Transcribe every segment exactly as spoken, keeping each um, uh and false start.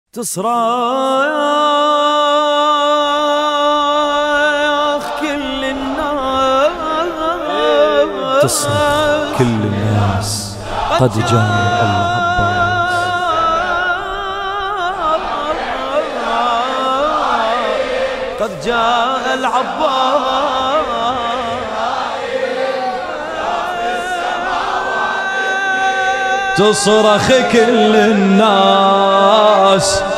تصرخ كل الناس تصرخ كل الناس قد جاء العباس قد جاء العباس تصرخ كل الناس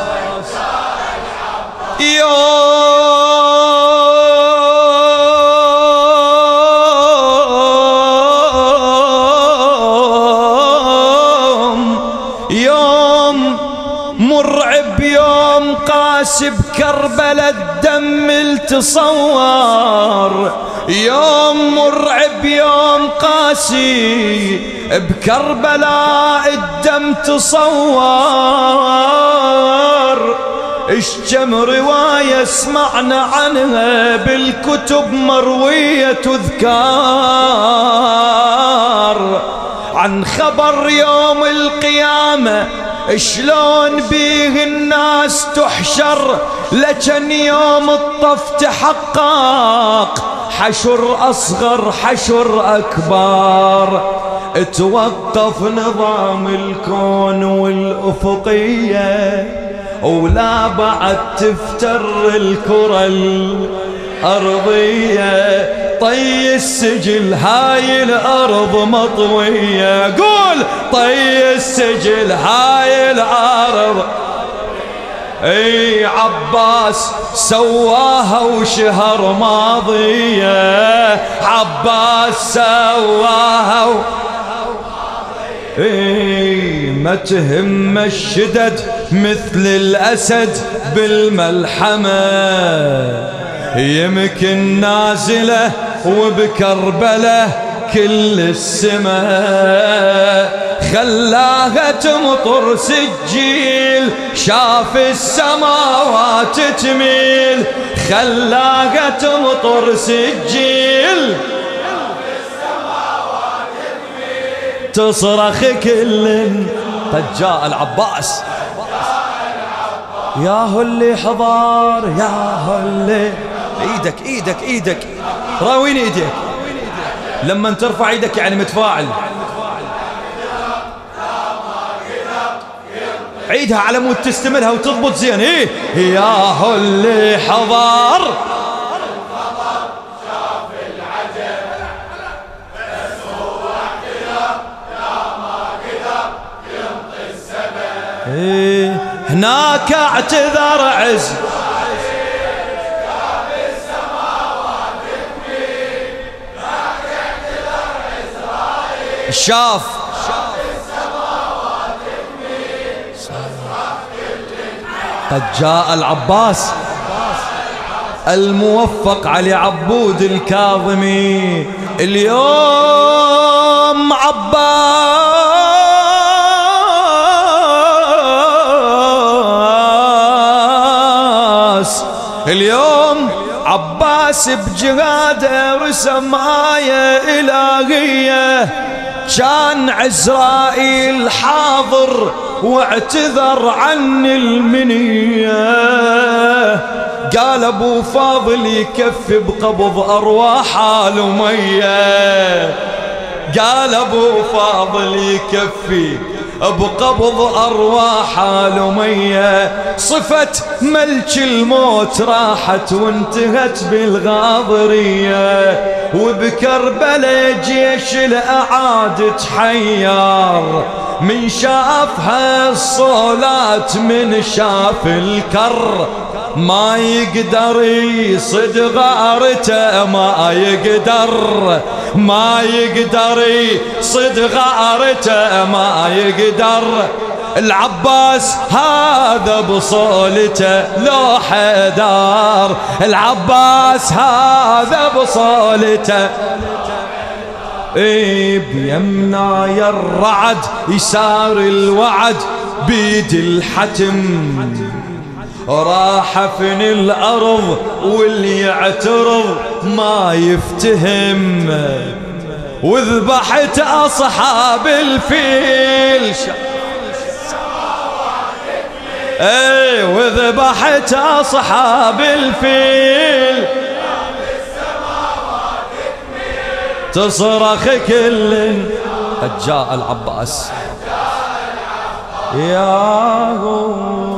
يوم يوم مرعب، يوم قاسي بكربلاء الدم التصور، يوم مرعب يوم قاسي بكربلاء الدم تصور. ايش كم رواية سمعنا عنها بالكتب مروية تذكار، عن خبر يوم القيامة شلون بيه الناس تحشر، لكن يوم الطف تحقق حشر أصغر حشر أكبر. توقف نظام الكون والأفقية ولا بعد تفتر الكرة الأرضية، طي السجل هاي الأرض مطوية، قول طي السجل هاي الأرض. اي عباس سواها وشهر ماضية، عباس سواها و... اي ما تهم الشدد مثل الأسد بالملحمة، يمكن نازلة وبكربلة كل السماء خلاها تمطر سجيل، شاف السماوات تميل، خلاها تمطر سجيل، تصرخ كل قد جاء العباس. ياهو اللي حضر ياهو اللي ايدك ايدك ايدك راوين ايدك لما ترفع ايدك يعني متفاعل، عيدها على مود تستمرها وتضبط زين. ايه ياهو اللي حضر إيه هناك اعتذر عز شاف قد جاء العباس الموفق علي عبود الكاظمي. اليوم عباس اليوم عباس بجهاده رسم آية إلهية، كان عزرائيل حاضر واعتذر عن المنية، قال ابو فاضل يكفي بقبض ارواح آل أمية، قال ابو فاضل يكفي بقبض أرواح آل أمية. صفة ملك الموت راحت وانتهت بالغاضرية، وبكربلاء جيش الأعاد تحير، من شافها الصولات من شاف الكر، ما يقدر يصد غارته، ما يقدر ما يقدر يصد غارته، ما يقدر. العباس هذا بصولته لو حدار، العباس هذا بصولته. اي بيمنا يا الرعد يسار الوعد بيد الحتم، راح فن الأرض واللي يعترض ما يفتهم، وذبحت أصحاب الفيل اي وذبحت اصحاب الفيل تصرخ كل قد جاء العباس ياهو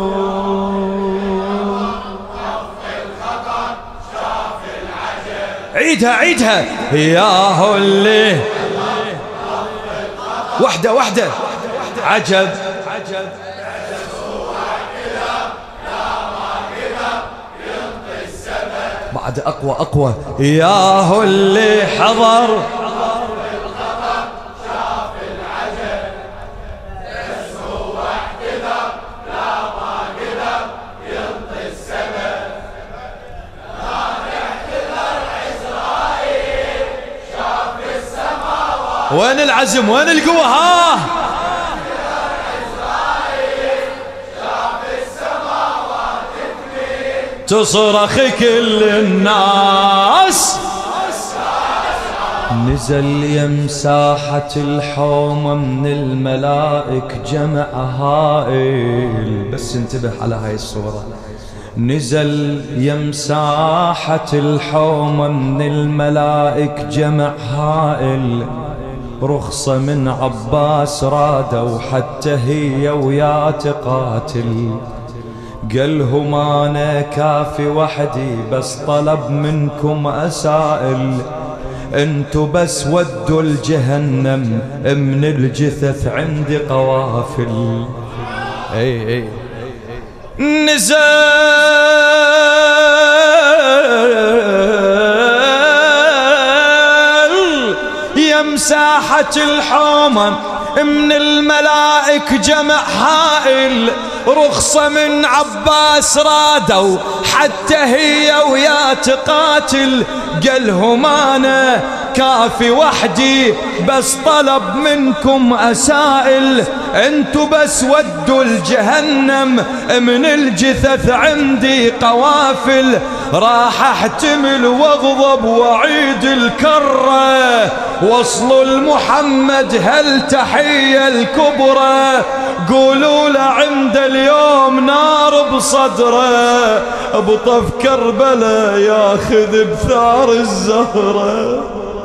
عيدها عيدها ياهو اللي وحده وحده عجب عجب بعد اقوى اقوى ياهو اللي حضر وين العزم وين القوة ها تصرخ كل الناس نزل يم ساحة الحومة من الملائك جمع هائل بس انتبه على هاي الصورة نزل يم ساحة الحومة من الملائك جمع هائل رخصة من عباس رادوا حتى هي ويا تقاتل قالهم انا كافي وحدي بس طلب منكم اسائل انتو بس ودوا الجهنم من الجثث عندي قوافل اي اي نزل مساحة الحومة من الملائك جمع هائل رخصة من عباس رادوا حتى هي ويا تقاتل قالهم انا كافي وحدي بس طلب منكم اسائل انتو بس ودوا الجهنم من الجثث عندي قوافل راح احتمل واغضب واعيد الكرة وصلوا لمحمد هالتحية الكبرى قولوا له عند اليوم نار بصدره بطف كربلاء ياخذ بثار الزهرة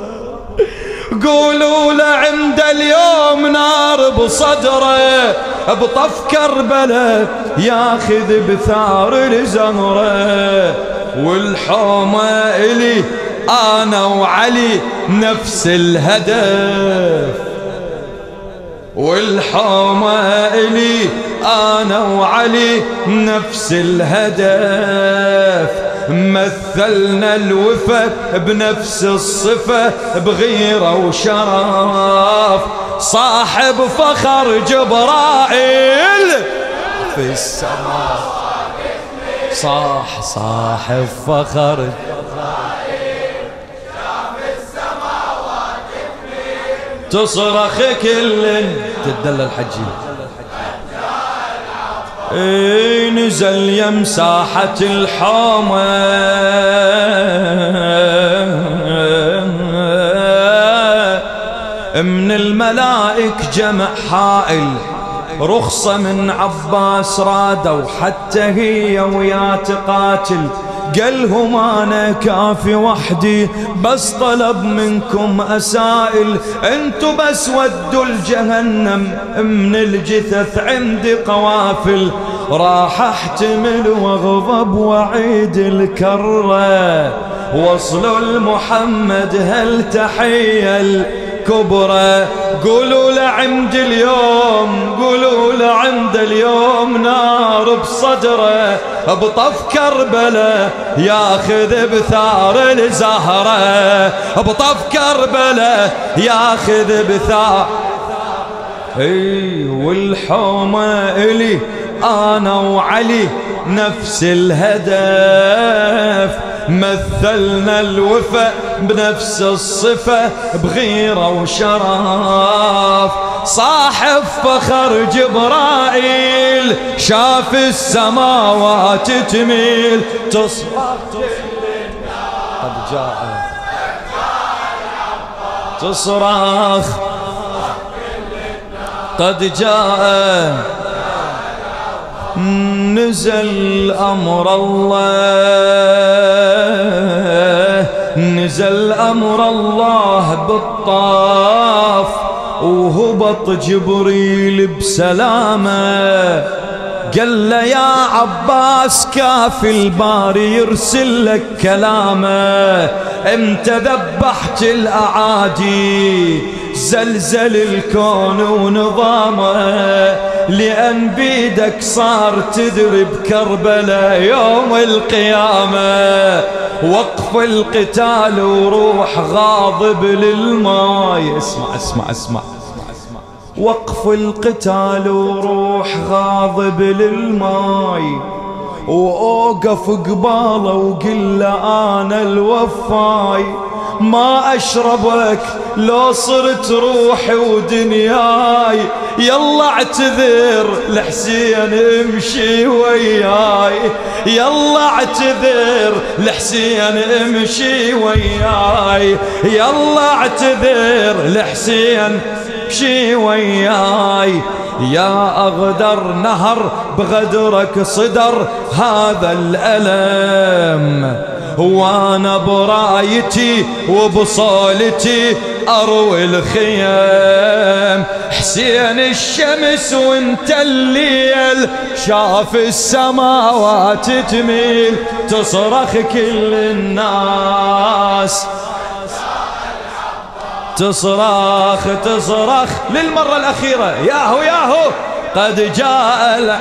قولوا له عند اليوم نار بصدره بطف كربلاء ياخذ بثار الزهرة والحومة إلي أنا وعلي نفس الهدف والحومة إلي أنا وعلي نفس الهدف مثلنا الوفا بنفس الصفة بغيرة وشرف صاحب فخر جبرائيل في السماء صاح صاحب فخر تصرخ كل تدل الحجي اي نزل يم ساحة الحومة من الملائك جمع هائل رخصة من عباس رادوا حتى هي ويا تقاتل قالهم انا كافي وحدي بس طلب منكم اسائل انتو بس ودوا الجهنم من الجثث عندي قوافل راح احتمل واغضب واعيد الكرة وصلوا لمحمد هالتحية الكبرى قولوا له عند اليوم قولوا له عند اليوم نار بصدره بطف كربلاء ياخذ بثار الزهرة بطف كربلاء ياخذ بثار اي والحومة إلي انا وعلي نفس الهدف مثلنا الوفا بنفس الصفة بغيرة وشرف صاحب فخر جبرائيل شاف السماوات تميل تصرخ قد جاء تصرخ قد جاء نزل أمر الله، نزل أمر الله بالطاف، وهبط جبريل بسلامة، قال له يا عباس كافي الباري يرسل لك كلامه، انت ذبحت الأعادي زلزل الكون ونظامه، لأن بيدك صار تدري بكربلاء يوم القيامة، وقف القتال وروح غاضب للماي. اسمع اسمع اسمع وقف القتال وروح غاضب للماي، وأوقف قباله وقل له أنا الوفاي، ما أشربك لو صرت روحي ودنياي، يلا اعتذر لحسين امشي وياي، يلا اعتذر لحسين امشي وياي، يلا اعتذر لحسين امشي وياي، يا أغدر نهر بغدرك صدر هذا الألم، وانا برايتي وبصولتي اروي الخيام، حسين الشمس وانت الليل شاف السماوات تميل، تصرخ كل الناس، تصرخ تصرخ للمرة الأخيرة، ياهو ياهو قد جاء ال...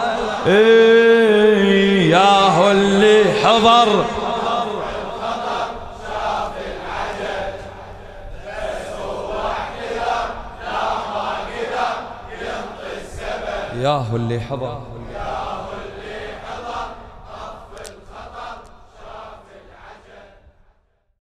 إيه ياهو اللي حضر ياهو اللي حضر